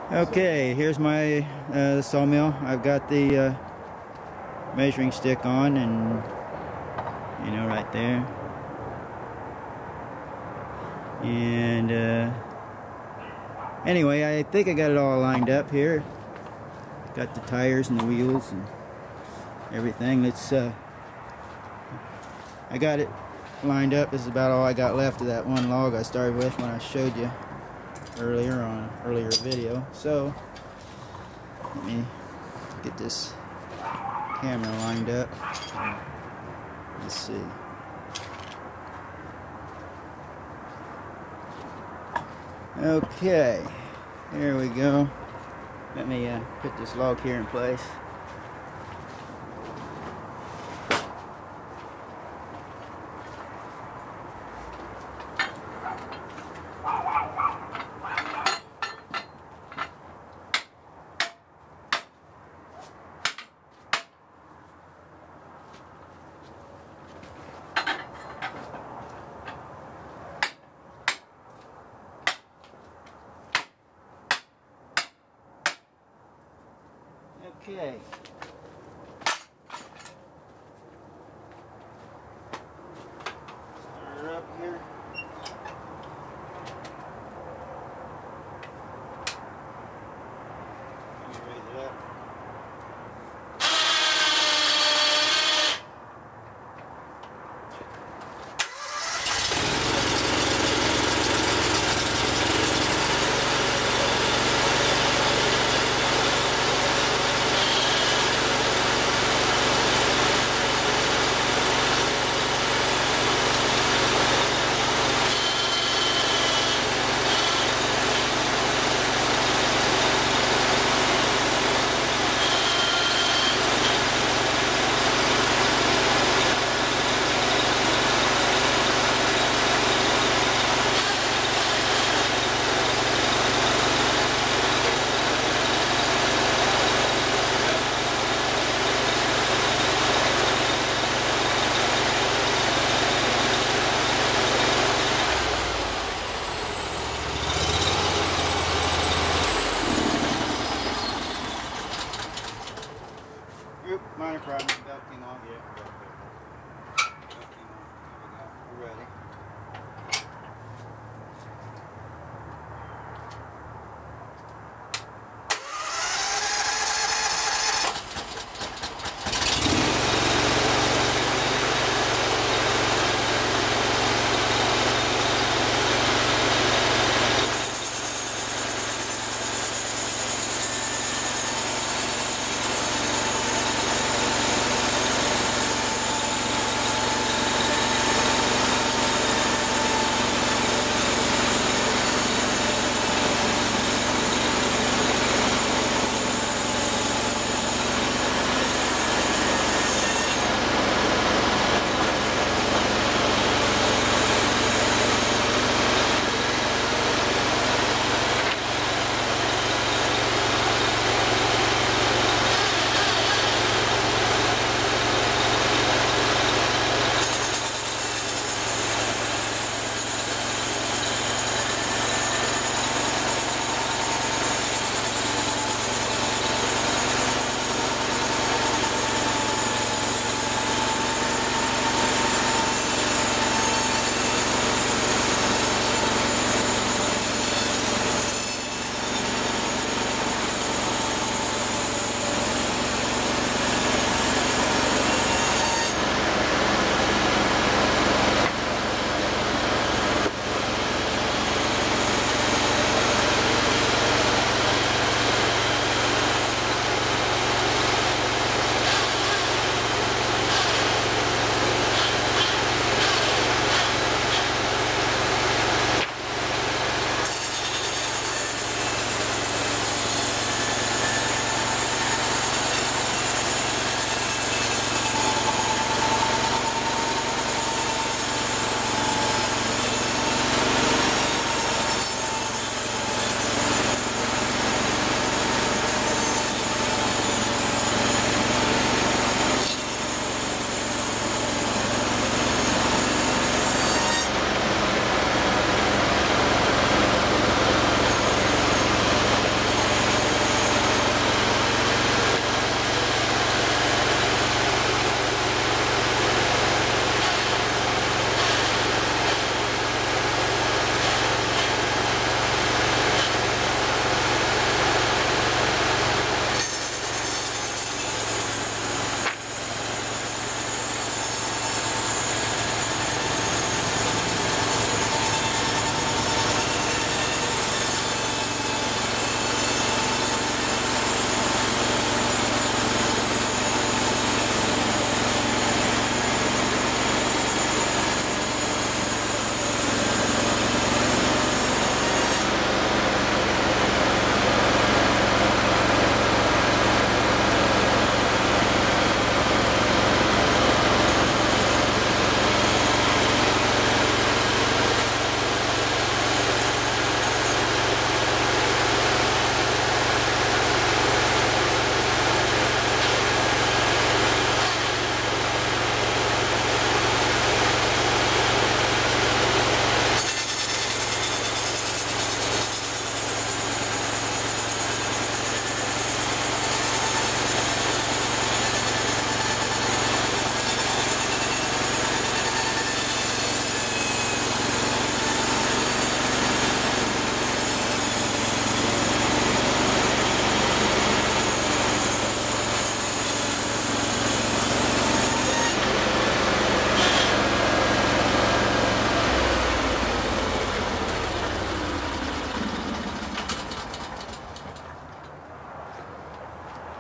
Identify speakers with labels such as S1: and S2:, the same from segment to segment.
S1: Okay, here's my sawmill. I've got the measuring stick on, and right there. And anyway, I think I got it all lined up here. Got the tires and the wheels and everything. I got it lined up. This is about all I got left of that one log I started with when I showed you earlier video. So let me get this camera lined up. Let's see. Okay, here we go. Let me put this log here in place. Okay. Start her up here. Let me raise it up.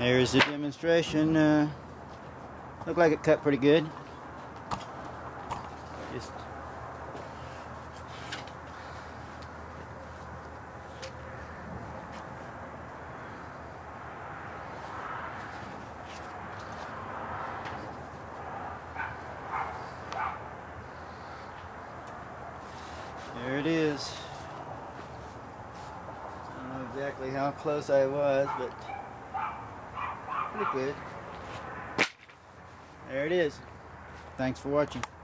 S1: Here's the demonstration. Looked like it cut pretty good. Just there it is. I don't know exactly how close I was, but pretty good. There it is. Thanks for watching.